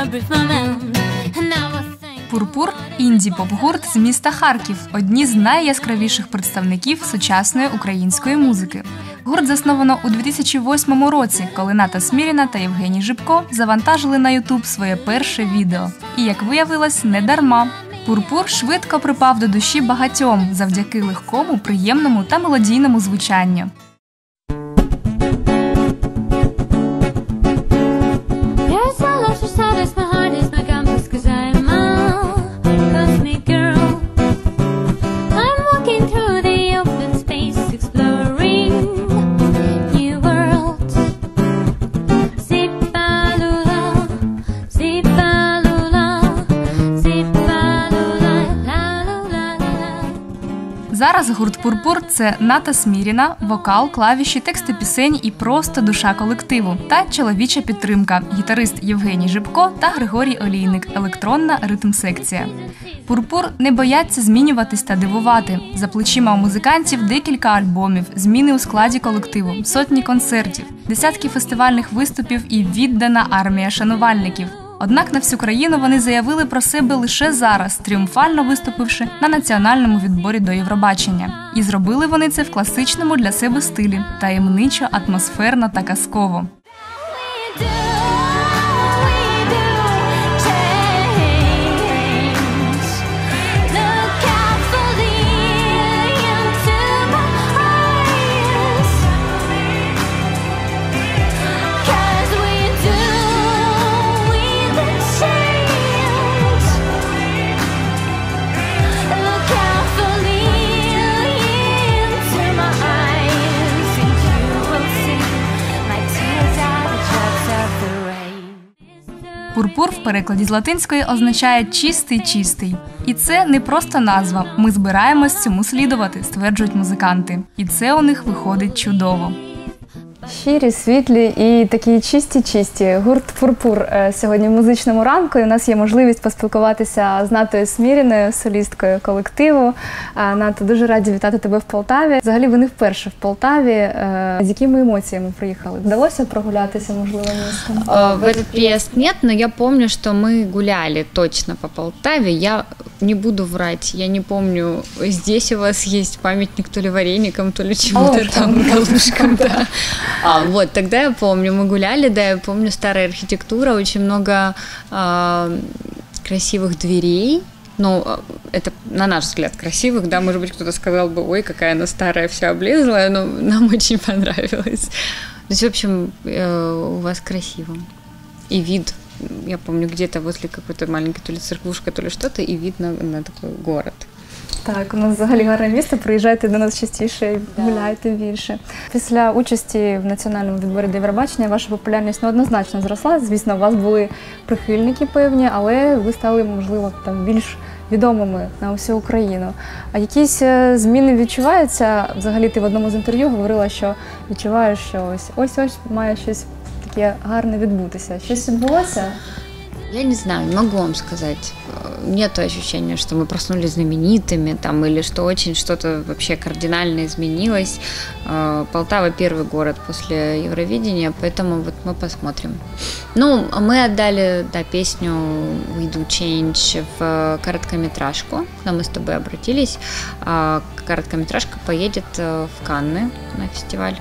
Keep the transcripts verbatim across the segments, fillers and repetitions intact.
Пурпур – інді-поп-гурт з міста Харків, одні з найяскравіших представників сучасної української музики. Гурт засновано у дві тисячі восьмому році, коли Ната Сміріна та Євгеній Жибко завантажили на ютуб своє перше відео. І, як виявилось, не дарма. Пурпур швидко припав до душі багатьом завдяки легкому, приємному та мелодійному звучанню. Зараз гурт «Пурпур» – це Ната Сміріна, вокал, клавіші, тексти пісень і просто душа колективу. Та чоловіча підтримка – гітарист Євгеній Жибко та Григорій Олійник – електронна ритм-секція. «Пурпур» не бояться змінюватись та дивувати. За плечима у музикантів декілька альбомів, зміни у складі колективу, сотні концертів, десятки фестивальних виступів і віддана армія шанувальників. Однак на всю країну вони заявили про себе лише зараз, тріумфально виступивши на національному відборі до Євробачення. І зробили вони це в класичному для себе стилі – таємничо, атмосферно та казково. «Пурпур» в перекладі з латинської означає «чистий-чистий». І це не просто назва. Ми збираємось цьому слідувати, стверджують музиканти. І це у них виходить чудово. Щирі, світлі і такі чисті-чисті. Гурт «Пурпур» сьогодні в музичному ранку. І у нас є можливість поспілкуватися з Натою Сміріною, солісткою колективу. Ната, дуже раді вітати тебе в Полтаві. Взагалі, ви не вперше в Полтаві. З якими емоціями приїхали? Вдалося прогулятися, можливо, містом? В этот приезд нет, но я помню, что мы гуляли точно по Полтаве. Я не буду врать, я не помню, здесь у вас есть памятник то ли вареникам, то ли чему-то там, галушкам, да. А, вот, тогда я помню, мы гуляли, да, я помню старая архитектура, очень много э, красивых дверей, ну, это, на наш взгляд, красивых, да, может быть, кто-то сказал бы, ой, какая она старая, вся облезлая, но нам очень понравилось. То есть, в общем, э, у вас красиво. И вид, я помню, где-то возле какой-то маленькой то ли церквушка, то ли что-то, и вид на, на такой город. Так, у нас взагалі гарне місто, приїжджайте до нас частіше і гуляйте більше. Після участі в національному відборі до Євробачення ваша популярність однозначно зросла. Звісно, у вас були прихильники певні, але ви стали, можливо, там більш відомими на всю Україну. А якісь зміни відчуваються? Взагалі ти в одному з інтерв'ю говорила, що відчуваєш, що ось ось-ось має щось таке гарне відбутися. Щось відбулося? Я не знаю, не могу вам сказать. Нет ощущения, что мы проснулись знаменитыми, там, или что очень что-то вообще кардинально изменилось. Полтава первый город после Евровидения, поэтому вот мы посмотрим. Ну, мы отдали, да, песню «We Do Change» в короткометражку. Когда мы с тобой обратились, короткометражка поедет в Канны на фестиваль.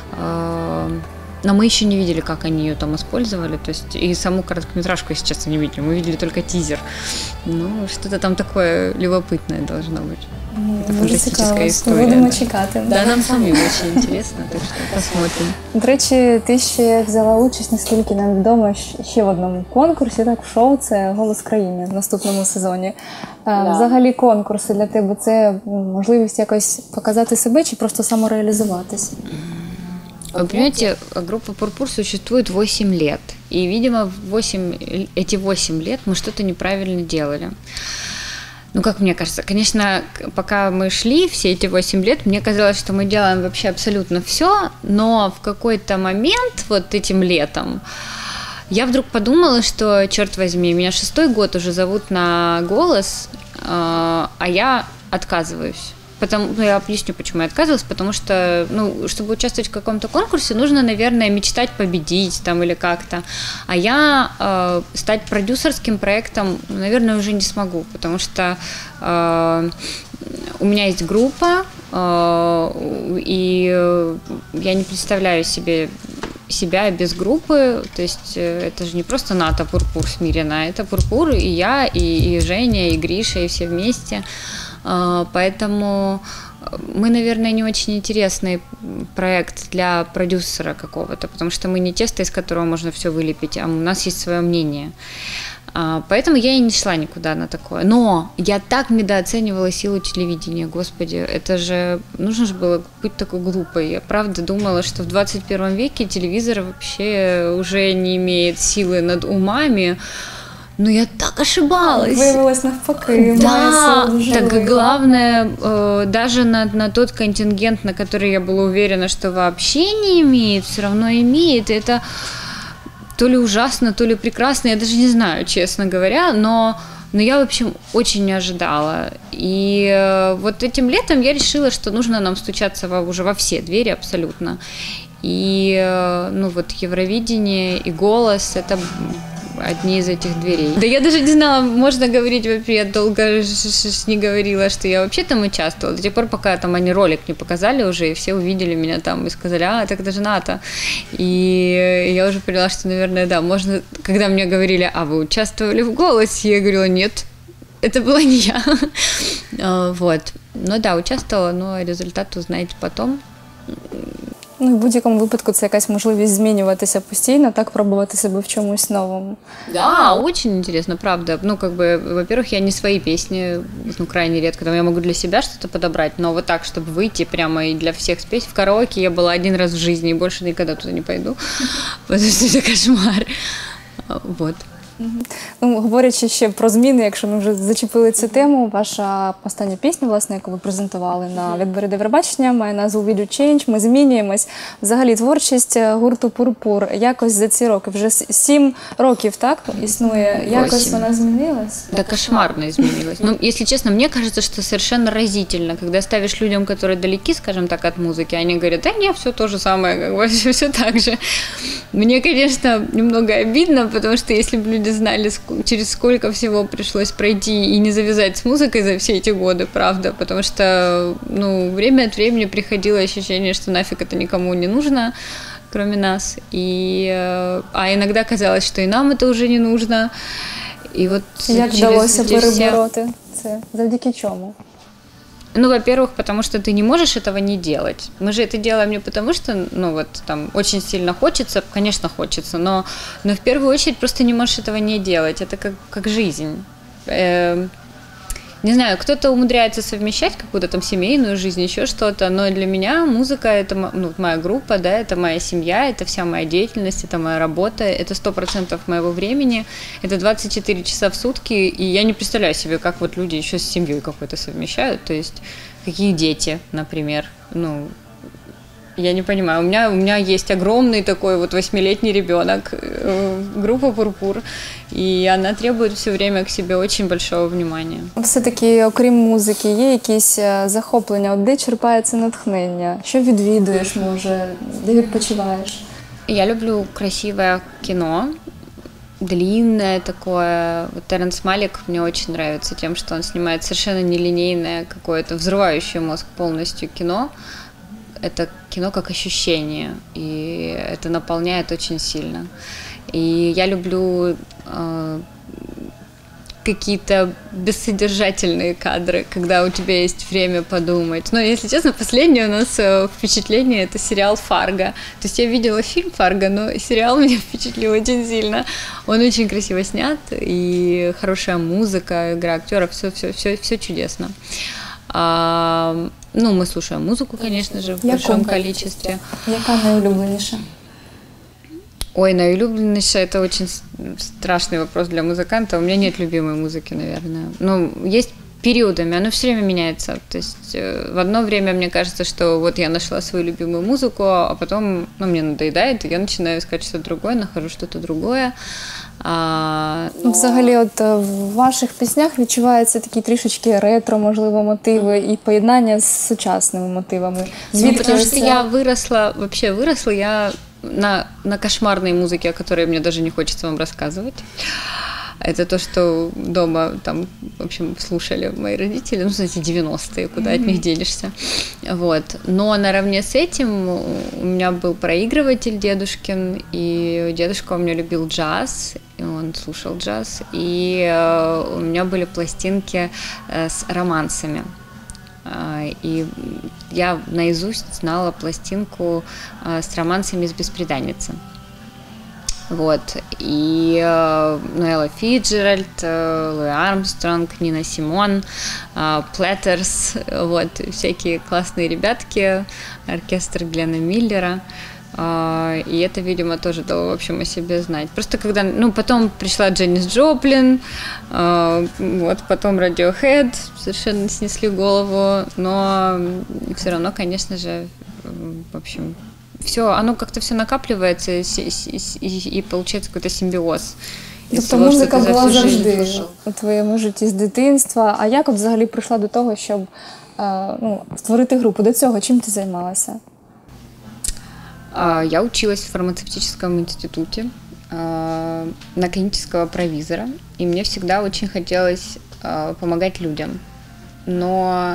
Но мы еще не видели, как они ее там использовали, то есть и саму короткометражку, если честно, не видели, мы видели только тизер. Ну, что-то там такое любопытное должно быть. Это фантастическая история. Будемо чекати. Да, нам самим очень интересно, так что посмотрим. До речі, ти ще взяла участь, наскільки нам відомо, ще в одному конкурсі, так, в шоу, це «Голос країни» в наступному сезоні. Да. Взагалі конкурси для тебе – це можливість якось показати себе чи просто самореалізуватись? Вы понимаете, группа «Пурпур» существует восемь лет, и, видимо, восемь, эти восемь лет мы что-то неправильно делали. Ну, как мне кажется, конечно, пока мы шли все эти восемь лет, мне казалось, что мы делаем вообще абсолютно все, но в какой-то момент, вот этим летом, я вдруг подумала, что, черт возьми, меня шестой год уже зовут на «Голос», а я отказываюсь. Потому, ну, я объясню, почему я отказывалась, потому что, ну, чтобы участвовать в каком-то конкурсе, нужно, наверное, мечтать победить там или как-то. А я э, стать продюсерским проектом, наверное, уже не смогу, потому что э, у меня есть группа, э, и я не представляю себе себя без группы, то есть это же не просто Ната Пурпур Смирина, это Пурпур и я, и, и Женя, и Гриша, и все вместе. Поэтому мы, наверное, не очень интересный проект для продюсера какого-то, потому что мы не тесто, из которого можно все вылепить, а у нас есть свое мнение. Поэтому я и не шла никуда на такое. Но я так недооценивала силу телевидения, господи, это же, нужно же было быть такой глупой. Я правда думала, что в двадцать первом веке телевизор вообще уже не имеет силы над умами. Но я так ошибалась. Выявилось навпаки. Да, так и главное, э, даже на, на тот контингент, на который я была уверена, что вообще не имеет, все равно имеет. Это то ли ужасно, то ли прекрасно, я даже не знаю, честно говоря, но, но я, в общем, очень не ожидала. И э, вот этим летом я решила, что нужно нам стучаться во, уже во все двери абсолютно. И, э, ну вот, Евровидение и «Голос» — это одни из этих дверей. Да я даже не знала, можно говорить, вообще я долго не говорила, что я вообще там участвовала, до тех пор, пока там они ролик не показали уже, и все увидели меня там и сказали, а, так это же Ната. И я уже поняла, что, наверное, да, можно, когда мне говорили, а вы участвовали в «Голосе», я говорила, нет, это была не я. Вот. Ну да, участвовала, но результат узнаете потом. Ну, в будь-якому випадку це якась можливість змінюватися постійно, так пробувати себе в чомусь новому. Да, очень интересно, правда. Ну, как бы, во-первых, я не свои песни, ну, крайне редко, там я могу для себя что-то подобрать, но вот так, чтобы выйти прямо и для всех спеть. В караоке я была один раз в жизни, и больше никогда туда не пойду, потому что это кошмар. Вот. Ну, говорячи ще про зміни, якщо ми вже зачепили цю тему, ваша остання пісня, власне, яку ви презентували на відборі Євробачення, має назву «Will You Change?», «Ми змінюємось». Взагалі, творчість гурту «Пурпур» якось за ці роки, вже сім років, так, існує, якось вона змінилась? Да, кошмарно изменилась. Ну, если честно, мне кажется, что совершенно разительно, когда ставишь людям, которые далеки, скажем так, от музыки, они говорят, да нет, все то же самое, как бы, все, все так же. Мне, конечно, немного обидно, потому что если бы люди знали, через сколько всего пришлось пройти и не завязать с музыкой за все эти годы, правда, потому что, ну, время от времени приходило ощущение, что нафиг это никому не нужно, кроме нас, и, а иногда казалось, что и нам это уже не нужно, и вот як вдалося перебороти це? Завдяки чому? Ну, во-первых, потому что ты не можешь этого не делать. Мы же это делаем не потому, что, ну, вот, там, очень сильно хочется, конечно, хочется, но, но в первую очередь просто не можешь этого не делать. Это как, как жизнь. Э, не знаю, кто-то умудряется совмещать какую-то там семейную жизнь, еще что-то, но для меня музыка — это, ну, моя группа, да, это моя семья, это вся моя деятельность, это моя работа, это сто процентов моего времени, это двадцать четыре часа в сутки, и я не представляю себе, как вот люди еще с семьей какой-то совмещают, то есть какие дети, например, ну, я не понимаю, у меня, у меня есть огромный такой вот восьмилетний ребенок, группа «Пурпур», и она требует все время к себе очень большого внимания. Все-таки, окрім музики, є якісь захоплення? От де черпається натхнення? Що відвідуєш, може? Де відпочиваєш? Я люблю красивое кино, длинное такое. Вот Терренс Малик мне очень нравится тем, что он снимает совершенно нелинейное какое-то взрывающее мозг полностью кино. Это кино как ощущение, и это наполняет очень сильно. И я люблю э, какие-то бессодержательные кадры, когда у тебя есть время подумать. Но, если честно, последнее у нас впечатление — это сериал «Фарго». То есть я видела фильм «Фарго», но сериал меня впечатлил очень сильно. Он очень красиво снят, и хорошая музыка, игра актеров, все, все, все, все чудесно. А, ну, мы слушаем музыку, конечно же, в Яку? большом количестве. Яка найулюбленіша? Ой, наилюбленнейшая — это очень страшный вопрос для музыканта. У меня нет любимой музыки, наверное. Ну, есть периодами, оно все время меняется. То есть э, в одно время мне кажется, что вот я нашла свою любимую музыку, а потом, ну, мне надоедает, и я начинаю искать что-то другое, нахожу что-то другое. А, но... Взагалі, от в ваших піснях відчуваються такі трішечки ретро, можливо, мотиви і поєднання з сучасними мотивами. Звідки ну, потому что я выросла, вообще выросла я на, на кошмарной музыке, о которой мне даже не хочется вам рассказывать. Это то, что дома там, в общем, слушали мои родители, ну, знаете, девяностые, куда mm-hmm. от них денешься. Вот. Но наравне с этим у меня был проигрыватель дедушкин, и дедушка у меня любил джаз, и он слушал джаз, и у меня были пластинки с романсами. И я наизусть знала пластинку с романсами из «Бесприданницы». Вот, и э, Ноэла Фиджеральд, э, Луи Армстронг, Нина Симон, э, Плеттерс, вот, всякие классные ребятки, оркестр Глена Миллера, э, и это, видимо, тоже дало, в общем, о себе знать. Просто когда, ну, потом пришла Дженнис Джоплин, э, вот, потом Radiohead, совершенно снесли голову, но все равно, конечно же, в общем... Все, оно как-то все накапливается и, и, и получается какой-то симбіоз. Тобто музика була завжди у твоєму житті з дитинства. А як от взагалі прийшла до того, щоб ну, створити групу? До цього чим ти займалася? Я училась в фармацевтическом институте на клинического провизора, и мне всегда очень хотелось помогать людям. Но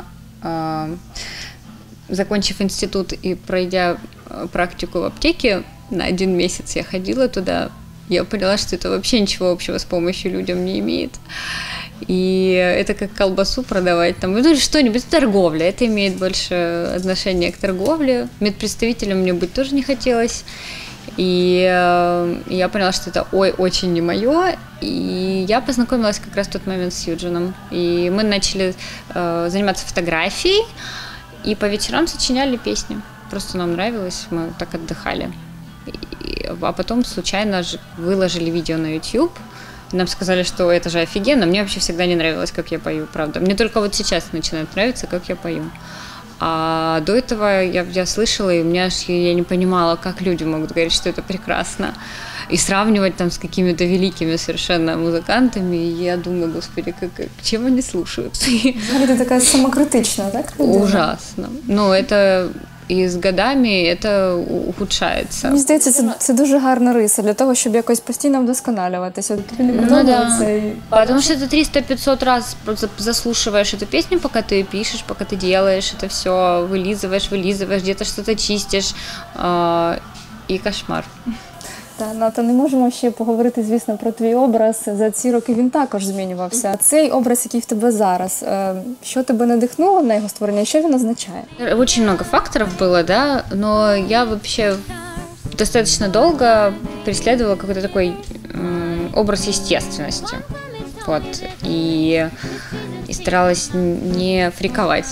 закончив институт и пройдя практику в аптеке, на один месяц я ходила туда, я поняла, что это вообще ничего общего с помощью людям не имеет. И это как колбасу продавать, там, ну, что-нибудь, торговля, это имеет больше отношение к торговле. Медпредставителем мне быть тоже не хотелось. И э, я поняла, что это ой, очень не мое. И я познакомилась как раз в тот момент с Юджином. И мы начали э, заниматься фотографией, и по вечерам сочиняли песни. Просто нам нравилось, мы так отдыхали. И, а потом случайно выложили видео на YouTube. Нам сказали, что это же офигенно. Мне вообще всегда не нравилось, как я пою, правда. Мне только вот сейчас начинает нравиться, как я пою. А до этого я, я слышала, и у меня аж, я не понимала, как люди могут говорить, что это прекрасно. И сравнивать там с какими-то великими совершенно музыкантами. И я думаю, господи, как, как, чем они слушают? Это такая самокритичная, так? Ужасно. Но это... І з годами це ухудшається. Мені здається, це, це дуже гарна риса для того, щоб якось постійно вдосконалюватися. Ну, да. И... Потому что ты триста-пятьсот раз заслушиваешь эту песню, пока ты ее пишешь, пока ты делаешь это все, вылизываешь, вылизываешь, где-то что-то чистишь. Э- и кошмар. Так, Ната, не можемо ще поговорити, звісно, про твій образ. За ці роки він також змінювався. А цей образ, який в тебе зараз, що тебе надихнуло на його створення і що він означає? Очень много факторов было, да, но я вообще достаточно долго преследовала какой-то такой м, образ естественности. Вот, и, и старалась не фриковать.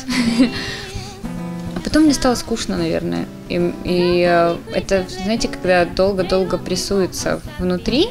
А потом мне стало скучно, наверное. И, и это, знаете, когда долго-долго прессуется внутри,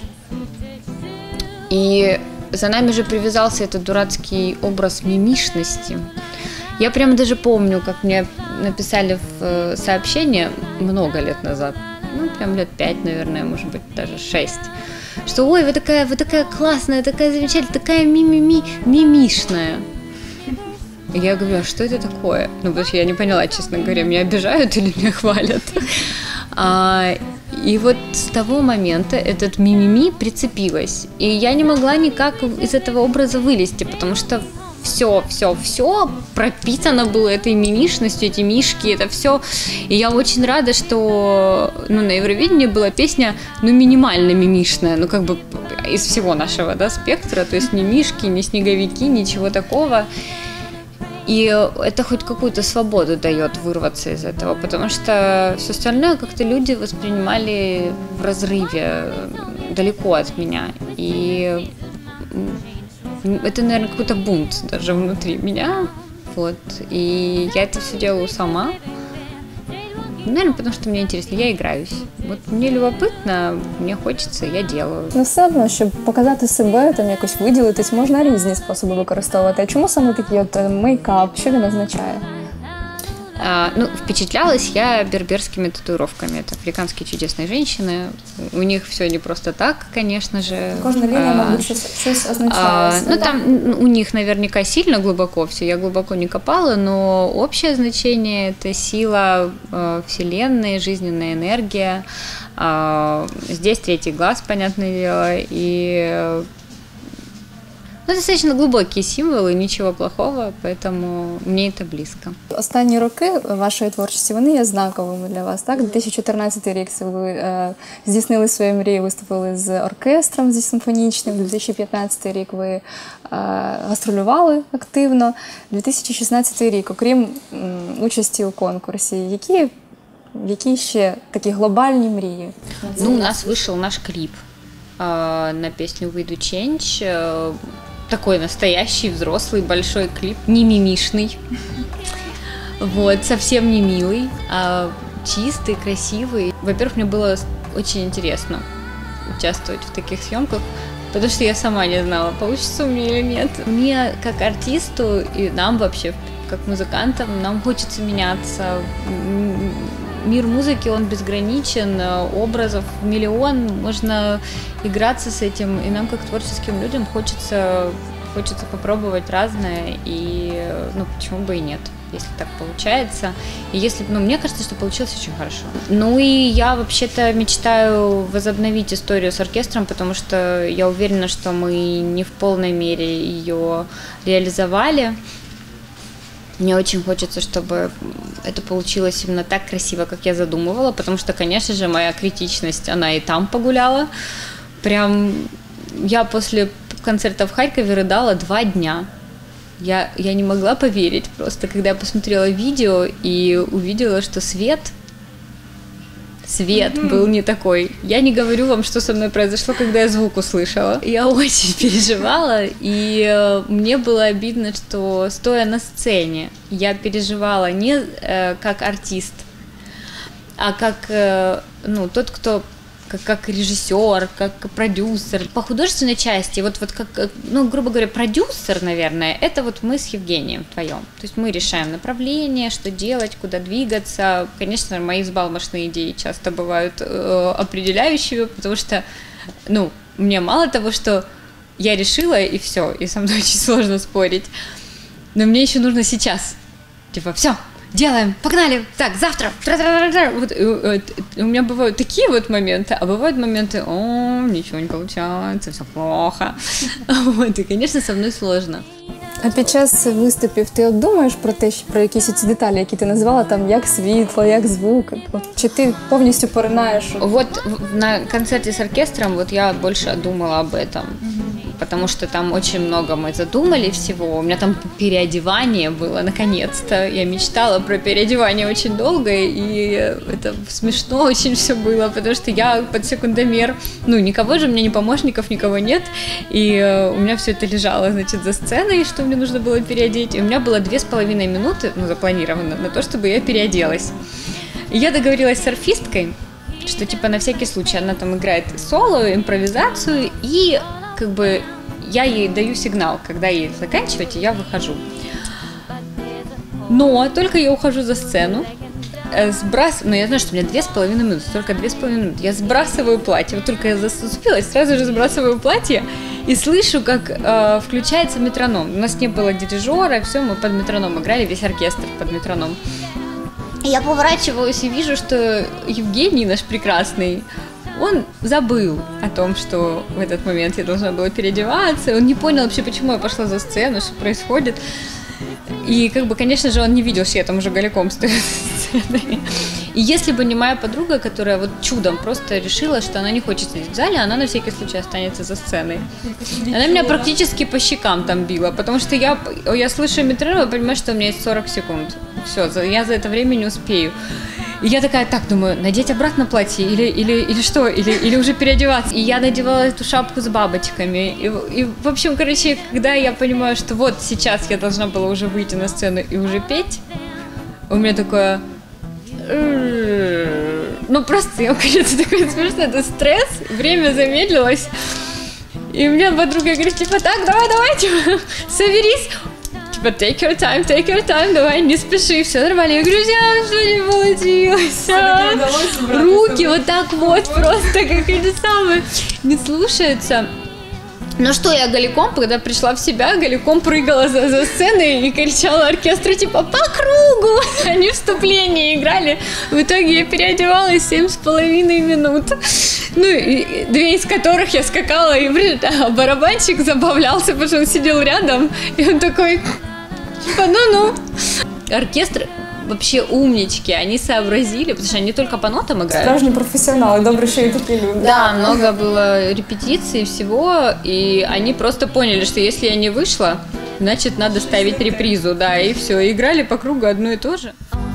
и за нами же привязался этот дурацкий образ мимишности. Я прямо даже помню, как мне написали в сообщение много лет назад, ну, прям лет пять, наверное, может быть, даже шесть, что ой, вы такая, вы такая классная, такая замечательная, такая ми-ми-ми, мимишная. Я говорю, а что это такое? Ну, потому что я не поняла, честно говоря, меня обижают или меня хвалят. А, и вот с того момента этот мимими прицепилась. И я не могла никак из этого образа вылезти, потому что все, все, все пропитано было этой мимишностью, эти мишки, это все. И я очень рада, что ну, на Евровидении была песня, ну, минимально мимишная, ну, как бы из всего нашего, да, спектра, то есть ни мишки, ни снеговики, ничего такого. И это хоть какую-то свободу дает вырваться из этого, потому что все остальное как-то люди воспринимали в разрыве, далеко от меня. И это, наверное, какой-то бунт даже внутри меня. Вот. И я это все делаю сама. Наверное, потому что мне интересно, я играюсь. Вот мне любопытно, мне хочеться, я делаю. Ну все одно, щоб показати себе, там якось виділитись, можна різні способи використовувати. А чому саме такий от мейкап, що він означає? А, ну, впечатлялась я берберскими татуировками. Это африканские чудесные женщины. У них все не просто так, конечно же. Кожна линия, а, может, что-то означает. А, ну, там у них наверняка сильно глубоко все. Я глубоко не копала, но общее значение – это сила э, Вселенной, жизненная энергия. А, здесь третий глаз, понятное дело, и... Ну, достаточно глубокие символи, нічого плохого, поэтому мені це близько. Останні роки вашої творчості, вони є знаковими для вас, так? дві тисячі чотирнадцятий рік ви е, здійснили свої мрії, виступили з оркестром, зі симфонічним, дві тисячі п'ятнадцятий рік ви е, гастролювали активно, дві тисячі шістнадцятий рік, окрім м, участі у конкурсі, які, які ще такі глобальні мрії? Ну, у нас вийшов наш кліп е, на пісню «We do Change», е, такой настоящий, взрослый, большой клип, не мимишный, вот, совсем не милый, а чистый, красивый. Во-первых, мне было очень интересно участвовать в таких съемках, потому что я сама не знала, получится у меня или нет. Мне, как артисту, и нам вообще, как музыкантам, нам хочется меняться. Мир музыки, он безграничен, образов миллион, можно играться с этим, и нам, как творческим людям, хочется, хочется попробовать разное, и, ну, почему бы и нет, если так получается. И если, ну, мне кажется, что получилось очень хорошо. Ну, и я вообще-то мечтаю возобновить историю с оркестром, потому что я уверена, что мы не в полной мере ее реализовали. Мне очень хочется, чтобы это получилось именно так красиво, как я задумывала, потому что, конечно же, моя критичность, она и там погуляла. Прям я после концерта в Харькове рыдала два дня. Я, я не могла поверить просто, когда я посмотрела видео и увидела, что свет... Свет mm-hmm. был не такой. Я не говорю вам, что со мной произошло, когда я звук услышала. Я очень переживала, и э, мне было обидно, что, стоя на сцене, я переживала не э, как артист, а как э, ну, тот, кто... Как, как режиссер, как продюсер. По художественной части, вот, вот как, ну, грубо говоря, продюсер, наверное, это вот мы с Евгением вдвоем. То есть мы решаем направление, что делать, куда двигаться. Конечно, мои взбалмошные идеи часто бывают э, определяющими, потому что, ну, мне мало того, что я решила, и все, и со мной очень сложно спорить, но мне еще нужно сейчас. Типа, все, делаем, погнали, так, завтра. Вот, у меня бывают такие вот моменты, а бывают моменты, о, ничего не получается, все плохо. Вот, и, конечно, со мной сложно. А під час виступів ти от думаєш про те, про якісь ці деталі, які ти назвала, там, як світло, як звук? Чи ти повністю поринаєш? Вот на концерте с оркестром вот я больше думала об этом. Потому что там очень много мы задумали всего. У меня там переодевание было, наконец-то. Я мечтала про переодевание очень долго, и это смешно очень все было, потому что я под секундомер, ну, никого же, у меня ни помощников, никого нет, и у меня все это лежало, значит, за сценой, что мне нужно было переодеть, и у меня было две с половиной минуты, ну, запланировано на то, чтобы я переоделась. И я договорилась с орфисткой, что, типа, на всякий случай она там играет соло, импровизацию, и как бы я ей даю сигнал, когда ей заканчивать, и я выхожу. Но только я ухожу за сцену, сбрасываю, ну я знаю, что у меня две с половиной минуты, только две с половиной минуты, я сбрасываю платье, вот только я заступилась, сразу же сбрасываю платье и слышу, как э, включается метроном. У нас не было дирижера, все, мы под метроном играли, весь оркестр под метроном. И я поворачиваюсь и вижу, что Евгений, наш прекрасный, он забыл о том, что в этот момент я должна была переодеваться. Он не понял вообще, почему я пошла за сцену, что происходит. И, как бы, конечно же, он не видел, что я там уже голиком стою за сценой. И если бы не моя подруга, которая вот чудом просто решила, что она не хочет сидеть в зале, она на всякий случай останется за сценой. Она меня практически по щекам там била, потому что я, я слышу метроном и понимаю, что у меня есть сорок секунд. Все, я за это время не успею. И я такая, так, думаю, надеть обратно платье или, или, или что, или, или уже переодеваться. И я надевала эту шапку с бабочками. И, и, в общем, короче, когда я понимаю, что вот сейчас я должна была уже выйти на сцену и уже петь, у меня такое, Ну, просто, я кажется, такой смешно, это стресс, время замедлилось. И у меня подруга говорит, типа, так, давай, давай, типа, соберись. Типа, take your time, take your time, давай, не спеши, все нормально. Я говорю, что не получилось. А? Руки вот так вот, просто как эти самые, не слушаются. Ну что, я голиком, когда пришла в себя, голиком прыгала за, за сценой и кричала оркестру, типа, по кругу. Они вступление играли. В итоге я переодевалась семь с половиной минут. Ну, и две из которых я скакала, и а барабанщик забавлялся, потому что он сидел рядом, и он такой, типа, ну-ну. Оркестр вообще умнички, они сообразили, потому что они только по нотам играют. Справжні професіонали, добре, що і такі люди. Да, много было репетиций всего, и они просто поняли, что если я не вышла, значит надо ставить репризу, да, и все, играли по кругу одно и то же.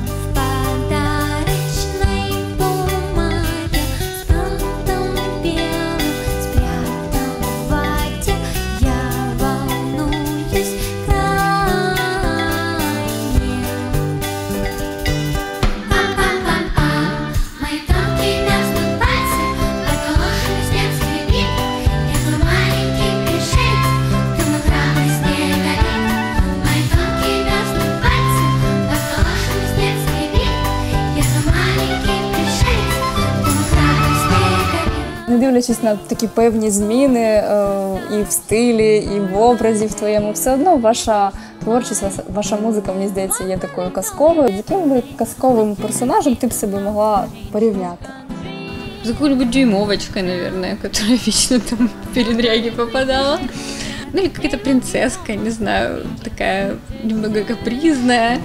Не дивлячись на такі певні зміни е, і в стилі, і в образі в твоєму, все одно ваша творчість, ваша музика, мені здається, є такою казковою. З яким би казковим персонажем ти б себе могла порівняти? За какой-нибудь дюймовочкой, наверное, которая вечно там в передряги попадала. Ну или какая-то принцесска, не знаю, такая немного капризная.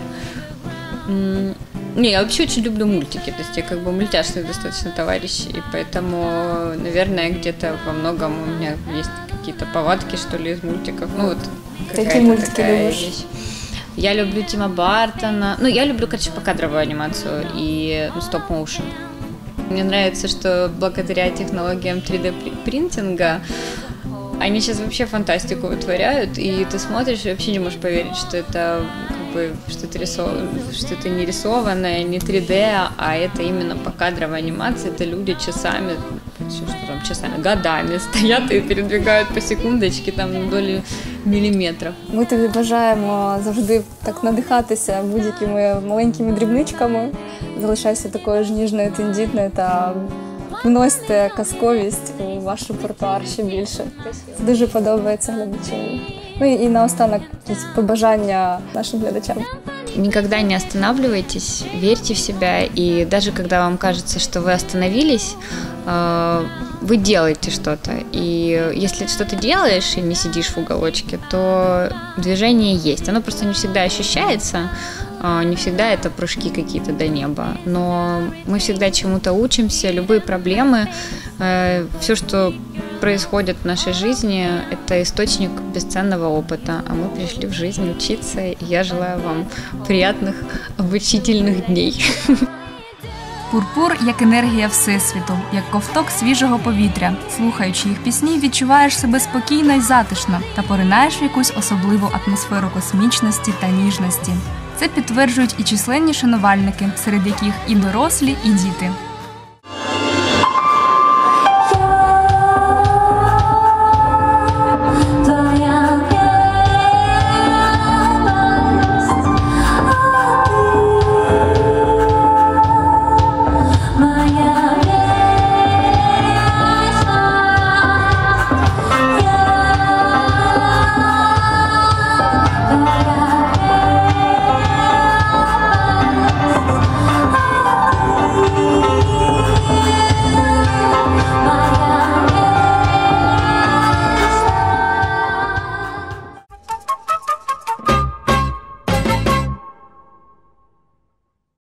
Не, я вообще очень люблю мультики, то есть я как бы мультяшный достаточно товарищ, и поэтому, наверное, где-то во многом у меня есть какие-то повадки, что ли, из мультиков. Ну вот какие мультики такая любишь? Вещь. Я люблю Тима Бартона, ну я люблю, короче, покадровую анимацию и ну, стоп-моушен. Мне нравится, что благодаря технологиям три дэ принтинга они сейчас вообще фантастику вытворяют, и ты смотришь и вообще не можешь поверить, что это как бы что это рисов... что это не рисованное, не три дэ, а это именно покадровая анимация. Это люди часами, что там часами, годами стоят и передвигают по секундочке там на долі міліметрів. Ми тобі бажаємо завжди так надихатися будь-якими маленькими дрібничками. Залишайся такою ж ніжною, тендітною та вносьте казковість у ваш репертуар ще більше. Це дуже подобається глядачам. Ну і наостанок якісь побажання нашим глядачам. Никогда не останавливайтесь, верьте в себя, и даже когда вам кажется, что вы остановились, вы делаете что-то. И если что-то делаешь и не сидишь в уголочке, то движение есть. Оно просто не всегда ощущается, не всегда это прыжки какие-то до неба, но мы всегда чему-то учимся, любые проблемы, все, что происходит в нашей жизни, это источник бесценного опыта, а мы пришли в жизнь учиться, и я желаю вам приятных обучительных дней. Пурпур як енергія Всесвіту, як ковток свіжого повітря. Слухаючи їх пісні, відчуваєш себе спокійно і затишно та поринаєш в якусь особливу атмосферу космічності та ніжності. Це підтверджують і численні шанувальники, серед яких і дорослі, і діти.